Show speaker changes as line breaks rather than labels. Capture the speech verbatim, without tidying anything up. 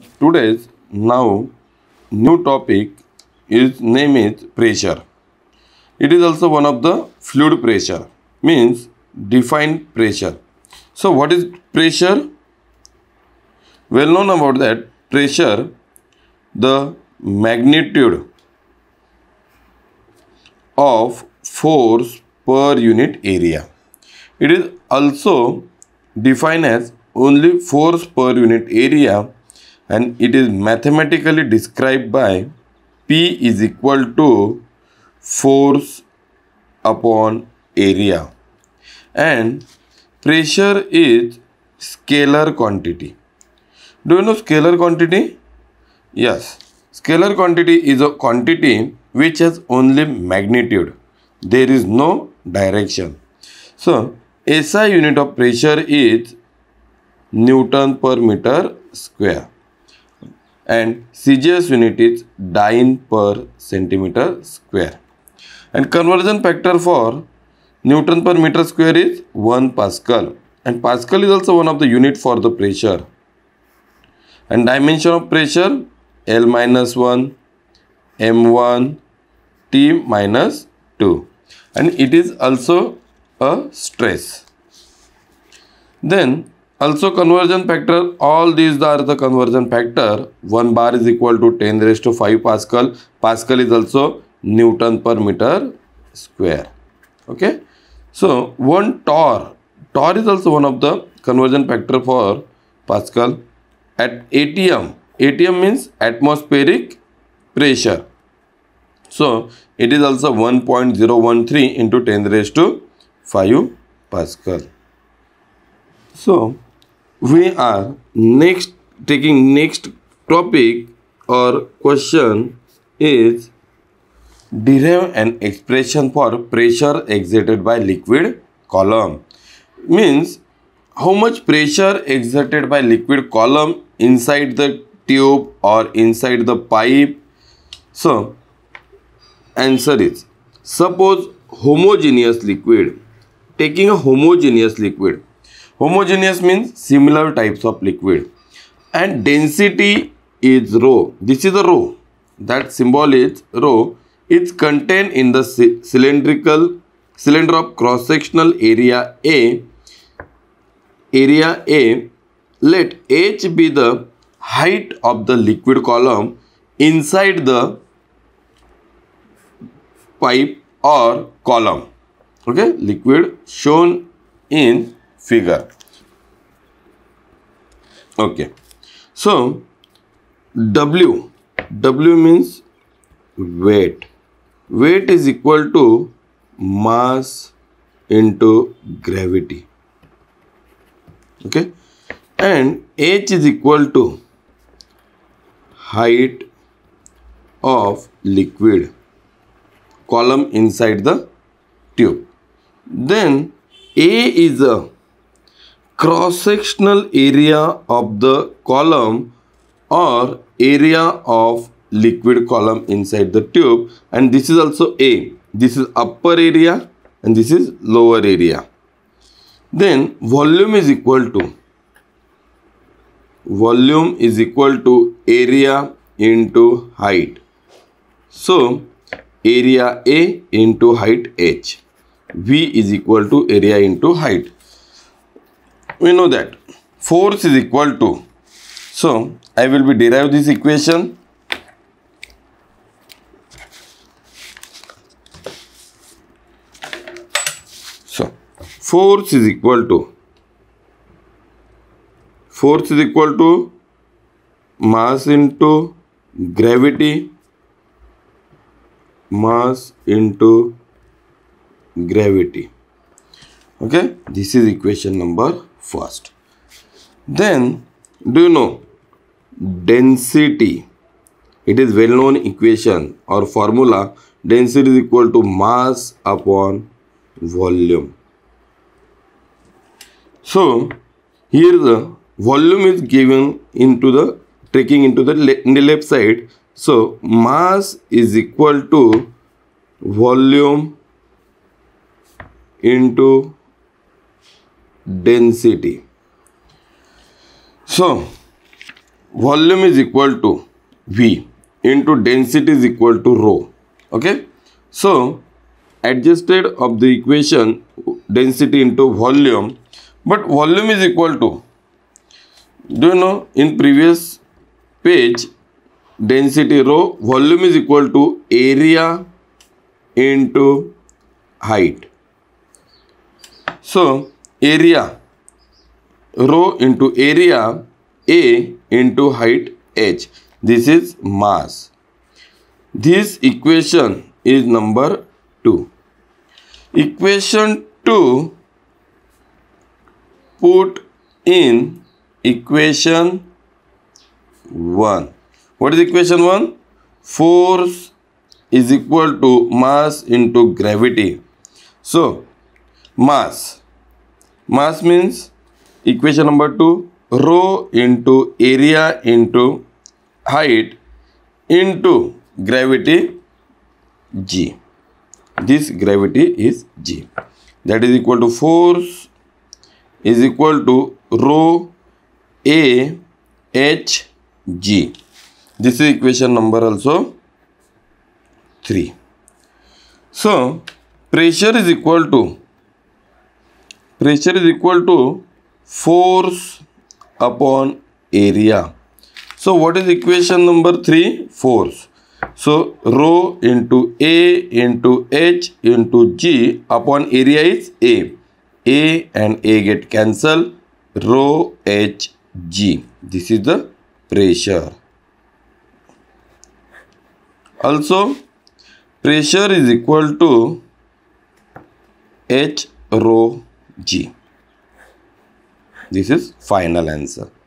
Today's now new topic is name is pressure. It is also one of the fluid pressure, means defined pressure. So what is pressure? Well known about that pressure, the magnitude of force per unit area. It is also defined as only force per unit area, and it is mathematically described by P is equal to force upon area, and pressure is scalar quantity. Do you know scalar quantity? Yes, scalar quantity is a quantity which has only magnitude. There is no direction. So S I unit of pressure is Newton per meter square, and C G S unit is dyne per centimeter square, and conversion factor for Newton per meter square is one Pascal, and Pascal is also one of the unit for the pressure, and dimension of pressure L minus one, M one, T minus two, and it is also a stress. Then also conversion factor, all these are the conversion factor. one bar is equal to ten raised to five Pascal. Pascal is also Newton per meter square. Okay. So one torr, torr is also one of the conversion factor for Pascal. At A T M, A T M means atmospheric pressure. So it is also one point zero one three into ten raised to five Pascal. So we are next taking next topic or question is derive an expression for pressure exerted by liquid column. Means how much pressure exerted by liquid column inside the tube or inside the pipe. So answer is, suppose homogeneous liquid, taking a homogeneous liquid. Homogeneous means similar types of liquid, and density is rho. This is a rho. That symbol is rho. It's contained in the cylindrical cylinder of cross-sectional area A. Area A. Let H be the height of the liquid column inside the pipe or column. Okay, liquid shown in figure. Okay, so W, W means weight. Weight is equal to mass into gravity. Okay, and H is equal to height of liquid column inside the tube. Then A is a cross-sectional area of the column or area of liquid column inside the tube, and this is also A. This is upper area and this is lower area. Then volume is equal to volume is equal to area into height. So area A into height H. V is equal to area into height. We know that force is equal to, so I will be derive this equation. So force is equal to force is equal to mass into gravity, mass into gravity. Okay, this is equation number first. Then do you know density? It is well known equation or formula. Density is equal to mass upon volume. So here the volume is given into the taking into the le in the left side. So mass is equal to volume into density. So volume is equal to V into density is equal to rho. Okay, so adjusted of the equation density into volume, but volume is equal to, do you know, in previous page density rho, volume is equal to area into height. So area rho into area A into height h. This is mass. This equation is number two. Equation two, put in equation one. What is equation one? Force is equal to mass into gravity. So mass, mass means equation number two, rho into area into height into gravity G. This gravity is G. That is equal to force is equal to rho A H G. This is equation number also three. So pressure is equal to pressure is equal to force upon area. So what is equation number three? Force. So rho into A into H into G upon area is A. A and A get cancelled. Rho H G. This is the pressure. Also pressure is equal to H rho G. This is final answer.